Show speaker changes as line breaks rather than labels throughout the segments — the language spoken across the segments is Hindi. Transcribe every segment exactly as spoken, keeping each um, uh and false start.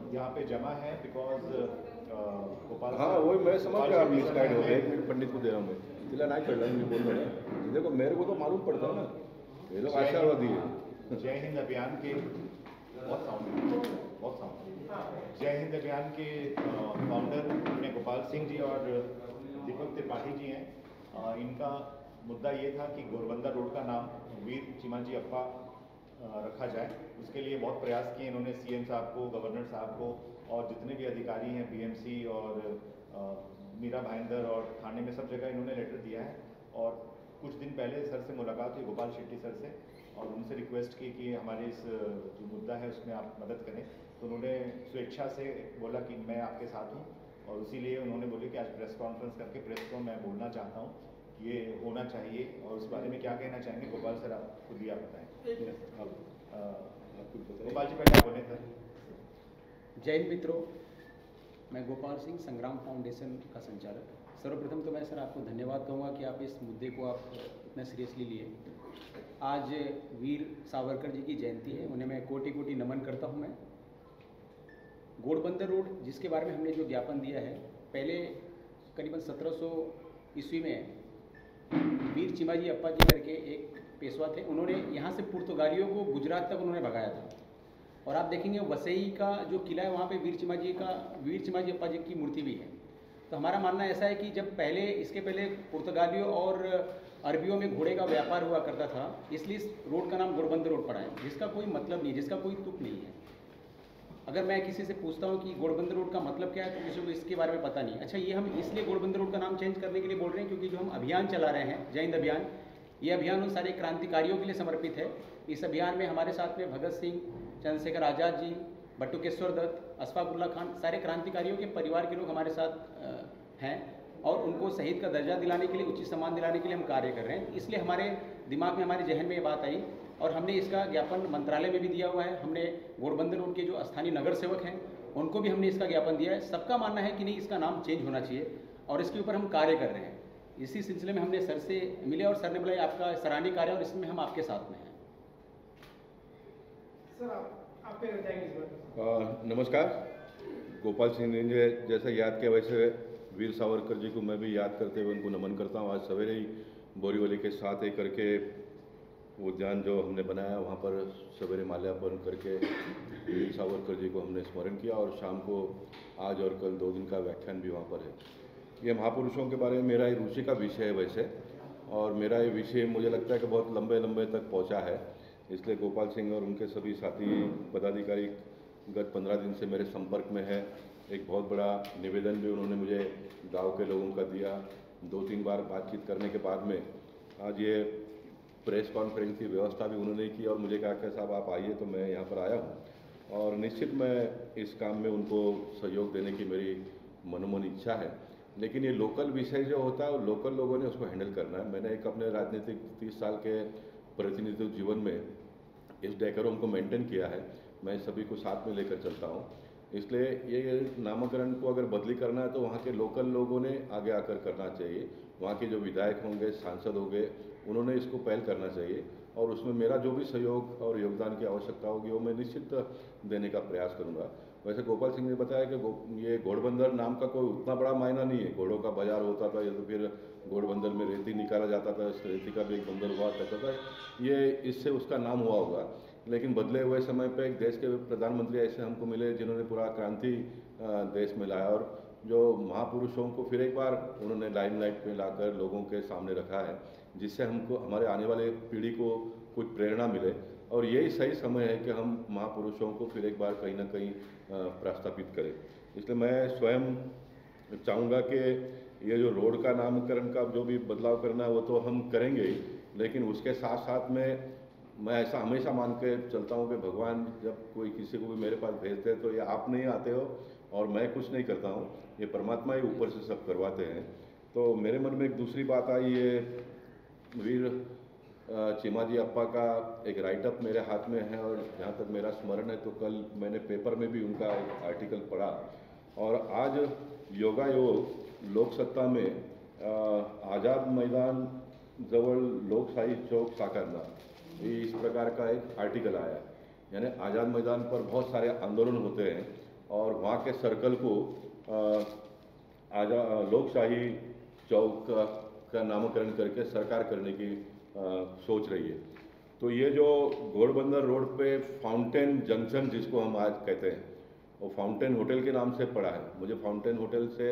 यहाँ पे जमा है बिकॉज गोपाल
हाँ वही मैं समझ गया आप मिसगाइड हो गए। एक मिनट पंडित को दे रहा हूँ मैं तिला नहीं कर रहा हूँ बोल रहा है। देखो मेरे को तो मालूम पड़ता है ना, ये लोग आशावादी है।
जय हिंद अभियान के बहुत साउंड बहुत साउंड जय हिंद अभियान के फाउंडर अपने गोपाल सिंह जी और दीपक त्रिपाठी जी हैं। आ, इनका मुद्दा ये था कि घोड़बंदर रोड का नाम वीर चिमाजी अप्पा रखा जाए। उसके लिए बहुत प्रयास किए इन्होंने, सीएम साहब को, गवर्नर साहब को और जितने भी अधिकारी हैं बीएमसी और आ, मीरा भाईंदर और थाने में सब जगह इन्होंने लेटर दिया है। और कुछ दिन पहले सर से मुलाकात हुई गोपाल शेट्टी सर से और उनसे रिक्वेस्ट की कि हमारे इस जो मुद्दा है उसमें आप मदद करें। तो उन्होंने स्वेच्छा से बोला कि मैं आपके साथ हूँ और इसीलिए उन्होंने बोले कि आज प्रेस कॉन्फ्रेंस करके प्रेस को मैं बोलना चाहता हूँ, ये होना चाहिए। और उस बारे में क्या कहना चाहेंगे गोपाल सर, आप खुद ही आप बताएं। गोपाल जी पहले आप बोले थे।
जय हिंद मित्रों, मैं गोपाल सिंह, संग्राम फाउंडेशन का संचालक। सर्वप्रथम तो मैं सर आपको धन्यवाद कहूँगा कि आप इस मुद्दे को आप इतना सीरियसली लिए। आज वीर सावरकर जी की जयंती है, उन्हें मैं कोटि कोटि नमन करता हूँ। मैं घोड़बंदर रोड जिसके बारे में हमने जो ज्ञापन दिया है, पहले करीबन सत्रह सौ ईस्वी में वीर चिमाजी अप्पा जी करके एक पेशवा थे, उन्होंने यहाँ से पुर्तगालियों को गुजरात तक उन्होंने भगाया था। और आप देखेंगे वसई का जो किला है वहाँ पे वीर चिमाजी का वीर चिमाजी अप्पा जी की मूर्ति भी है। तो हमारा मानना ऐसा है कि जब पहले इसके पहले पुर्तगालियों और अरबियों में घोड़े का व्यापार हुआ करता था, इसलिए इस रोड का नाम घोड़बंदर रोड पड़ा है, जिसका कोई मतलब नहीं, जिसका कोई तुक नहीं है। अगर मैं किसी से पूछता हूँ कि घोड़बंदर रोड का मतलब क्या है तो किसी को इसके बारे में पता नहीं। अच्छा, ये हम इसलिए घोड़बंदर रोड का नाम चेंज करने के लिए बोल रहे हैं क्योंकि जो हम अभियान चला रहे हैं जय हिंद अभियान, ये अभियान उन सारे क्रांतिकारियों के लिए समर्पित है। इस अभियान में हमारे साथ में भगत सिंह, चंद्रशेखर आज़ाद जी, बटुकेश्वर दत्त, अशफाकुल्ला खान, सारे क्रांतिकारियों के परिवार के लोग हमारे साथ हैं और उनको शहीद का दर्जा दिलाने के लिए, उचित सम्मान दिलाने के लिए हम कार्य कर रहे हैं। इसलिए हमारे दिमाग में, हमारे जहन में ये बात आई और हमने इसका ज्ञापन मंत्रालय में भी दिया हुआ है। हमने घोड़बंदर रोड के जो स्थानीय नगर सेवक हैं उनको भी हमने इसका ज्ञापन दिया है। सबका मानना है कि नहीं, इसका नाम चेंज होना चाहिए और इसके ऊपर हम कार्य कर रहे हैं। इसी सिलसिले में हमने सर से मिले और सर ने बोला आपका सराहनीय कार्य और इसमें हम आपके साथ में हैं।
सर आप आप पे बताएंगे इस बार।
नमस्कार। गोपाल सिंह ने जैसा याद किया वैसे वीर सावरकर जी को मैं भी याद करते हुए उनको नमन करता हूँ। आज सवेरे ही बोरीवली के साथ एक करके उद्यान जो हमने बनाया वहाँ पर सवेरे माल्यार्पण करके वीर सावरकर जी को हमने स्मरण किया और शाम को आज और कल दो दिन का व्याख्यान भी वहाँ पर है। ये महापुरुषों के बारे में मेरा रुचि का विषय है वैसे, और मेरा ये विषय मुझे लगता है कि बहुत लंबे लंबे तक पहुँचा है। इसलिए गोपाल सिंह और उनके सभी साथी पदाधिकारी गत पंद्रह दिन से मेरे संपर्क में है। एक बहुत बड़ा निवेदन भी उन्होंने मुझे गांव के लोगों का दिया। दो तीन बार बातचीत करने के बाद में आज ये प्रेस कॉन्फ्रेंस की व्यवस्था भी उन्होंने की और मुझे कहा कि साहब आप आइए, तो मैं यहाँ पर आया हूँ और निश्चित मैं इस काम में उनको सहयोग देने की मेरी मनोमन इच्छा है। लेकिन ये लोकल विषय जो होता है वो लोकल लोगों ने उसको हैंडल करना है। मैंने एक अपने राजनीतिक तीस साल के प्रतिनिधित्व जीवन में इस डेकोरम को मेंटेन किया है। मैं सभी को साथ में लेकर चलता हूँ। इसलिए ये नामकरण को अगर बदली करना है तो वहाँ के लोकल लोगों ने आगे आकर करना चाहिए। वहाँ के जो विधायक होंगे, सांसद होंगे, उन्होंने इसको पहल करना चाहिए और उसमें मेरा जो भी सहयोग और योगदान की आवश्यकता होगी वो मैं निश्चित देने का प्रयास करूँगा। वैसे गोपाल सिंह ने बताया कि ये घोड़बंदर नाम का कोई उतना बड़ा मायना नहीं है। घोड़ों का बाजार होता था या तो फिर घोड़बंदर में रेती निकाला जाता था, रेती का भी एक बंदर हुआ करता था, ये इससे उसका नाम हुआ होगा। लेकिन बदले हुए समय पे एक देश के प्रधानमंत्री ऐसे हमको मिले जिन्होंने पूरा क्रांति देश में लाया और जो महापुरुषों को फिर एक बार उन्होंने लाइमलाइट पे लाकर लोगों के सामने रखा है, जिससे हमको, हमारे आने वाले पीढ़ी को कुछ प्रेरणा मिले। और यही सही समय है कि हम महापुरुषों को फिर एक बार कहीं ना कहीं प्रस्थापित करें। इसलिए मैं स्वयं चाहूँगा कि ये जो रोड का नामकरण का जो भी बदलाव करना है वो तो हम करेंगे ही, लेकिन उसके साथ साथ में मैं ऐसा हमेशा मान के चलता हूँ कि भगवान जब कोई किसी को भी मेरे पास भेजते हैं तो ये आप नहीं आते हो और मैं कुछ नहीं करता हूँ, ये परमात्मा ही ऊपर से सब करवाते हैं। तो मेरे मन में एक दूसरी बात आई, ये वीर चिमाजी अप्पा का एक राइटअप मेरे हाथ में है और जहाँ तक मेरा स्मरण है तो कल मैंने पेपर में भी उनका एक आर्टिकल पढ़ा और आज योगा योग लोकसत्ता में आज़ाद मैदान जवळ लोकशाही चौक साकारना, इस प्रकार का एक आर्टिकल आया। यानी आज़ाद मैदान पर बहुत सारे आंदोलन होते हैं और वहाँ के सर्कल को आजा लोकशाही चौक का, का नामकरण करके सरकार करने की आ, सोच रही है। तो ये जो घोड़बंदर रोड पे फाउंटेन जंक्शन जिसको हम आज कहते हैं, वो फाउंटेन होटल के नाम से पड़ा है। मुझे फाउंटेन होटल से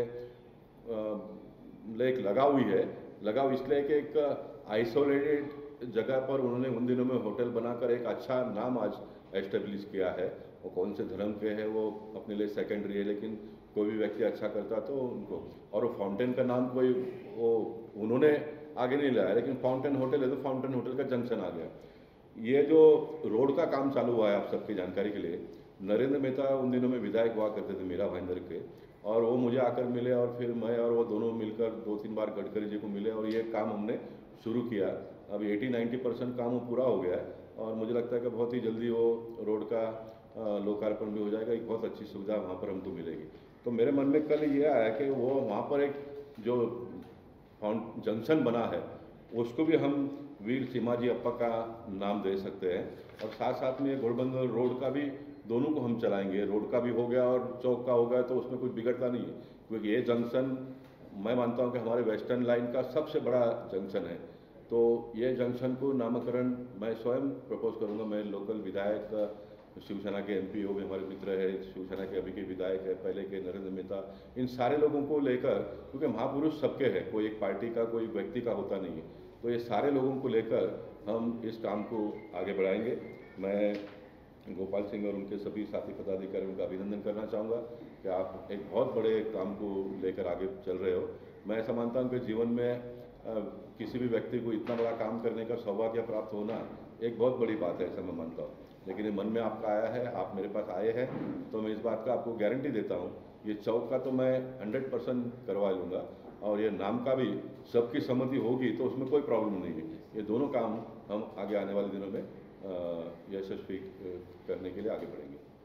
एक लगाव हुई है, लगाव इसलिए कि एक आइसोलेटेड जगह पर उन्होंने उन दिनों में होटल बनाकर एक अच्छा नाम आज एस्टेब्लिश किया है। वो कौन से धर्म के हैं वो अपने लिए सेकेंडरी है, लेकिन कोई भी व्यक्ति अच्छा करता तो उनको, और वो फाउंटेन का नाम कोई वो उन्होंने आगे नहीं लाया, लेकिन फाउंटेन होटल है तो फाउंटेन होटल का जंक्शन आ गया। ये जो रोड का काम चालू हुआ है, आप सबकी जानकारी के लिए, नरेंद्र मेहता उन दिनों में विधायक हुआ करते थे मीरा भाईंदर के, और वो मुझे आकर मिले और फिर मैं और वो दोनों मिलकर दो तीन बार गडकरी जी को मिले और ये काम हमने शुरू किया। अब अस्सी नब्बे परसेंट काम वो पूरा हो गया है और मुझे लगता है कि बहुत ही जल्दी वो रोड का लोकार्पण भी हो जाएगा। एक बहुत अच्छी सुविधा वहाँ पर हमको मिलेगी। तो मेरे मन में कल ये आया कि वो वहाँ पर एक जो फाउंड जंक्शन बना है उसको भी हम वीर चिमाजी अप्पा का नाम दे सकते हैं, और साथ साथ में घोड़बंदर रोड का भी दोनों को हम चलाएंगे। रोड का भी हो गया और चौक का हो गया तो उसमें कुछ बिगड़ता नहीं है, क्योंकि ये जंक्शन मैं मानता हूँ कि हमारे वेस्टर्न लाइन का सबसे बड़ा जंक्शन है। तो ये जंक्शन को नामकरण मैं स्वयं प्रपोज करूँगा। मैं लोकल विधायक, शिवसेना के एमपी हो भी हमारे मित्र है, शिवसेना के अभी के विधायक है, पहले के नरेंद्र मेहता, इन सारे लोगों को लेकर, क्योंकि महापुरुष सबके हैं, कोई एक पार्टी का कोई व्यक्ति का होता नहीं है, तो ये सारे लोगों को लेकर हम इस काम को आगे बढ़ाएंगे। मैं गोपाल सिंह और उनके सभी साथी पदाधिकारियों का अभिनंदन करना चाहूँगा कि आप एक बहुत बड़े काम को लेकर आगे चल रहे हो। मैं ऐसा मानता हूँ कि जीवन में आ, किसी भी व्यक्ति को इतना बड़ा काम करने का सौभाग्य प्राप्त होना एक बहुत बड़ी बात है, ऐसा मैं मानता हूँ। लेकिन ये मन में आपका आया है, आप मेरे पास आए हैं, तो मैं इस बात का आपको गारंटी देता हूँ, ये चौक का तो मैं हंड्रेड परसेंट करवा लूँगा, और ये नाम का भी सबकी सहमति होगी तो उसमें कोई प्रॉब्लम नहीं है। ये दोनों काम हम आगे आने वाले दिनों में यशस्वी करने के लिए आगे बढ़ेंगे।